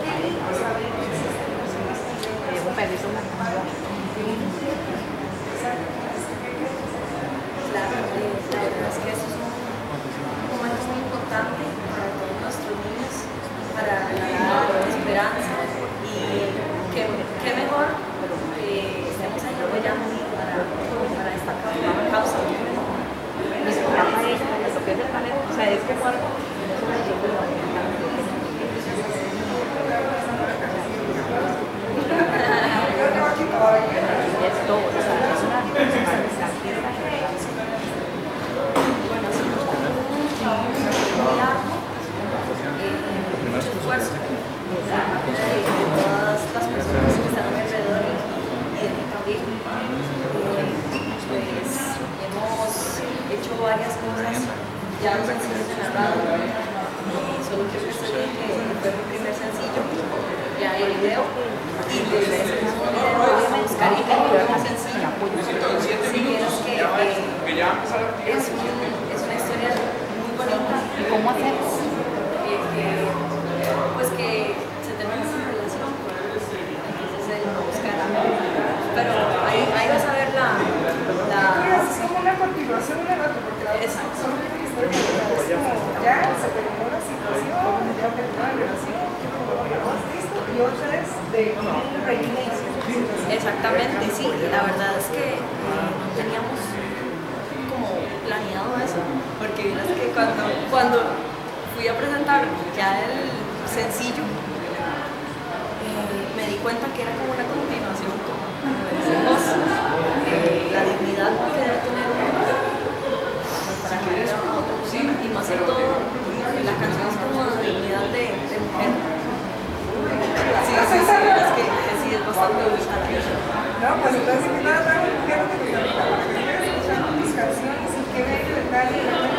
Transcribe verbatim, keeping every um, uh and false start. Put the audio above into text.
un permiso, una canción. Claro, la verdad es que eso es un momento muy importante para todos nuestros niños, para regalar esperanza y qué, qué mejor que estemos ahí apoyando para, para esta causa. Mi programa es la propiedad del planeta, o sea, es que muerto, no es una decisión de la es todo, o sea, es una fiesta general. Bueno, sí, nos está muy largo, mucho esfuerzo de todas las personas que están a mi alrededor y de mí también. Pues hemos hecho varias cosas, ya los sencillos de narrado, solo quiero que se diga que fue mi primer sencillo, ya el video, y desde ese mismo video vamos a buscar y cambiar más sencillo. Si vieras que eh, es, un, es una historia muy bonita. ¿Y cómo hacemos? Eh, eh, pues que se termina su relación, entonces él va a buscar, pero ahí, ahí vas a ver la... la es como una continuación de la otra, porque la otra solo tiene una historia que ya se terminó la situación, ya terminó la relación, y otra es de un reinicio. Exactamente, sí, la verdad es que eh, no teníamos como planeado eso, porque verás que cuando, cuando fui a presentar ya el sencillo, eh, me di cuenta que era como una continuación, como decimos, eh, la dignidad que debe tener uno para que haya otra opción, y más que todo, la canción es como la dignidad de, de mujer. Sí, sí, sí, es que, que sí es bastante ubicada. No, pues entonces nada, nada, quiero que me para que escuchando mis canciones y qué bello detalle.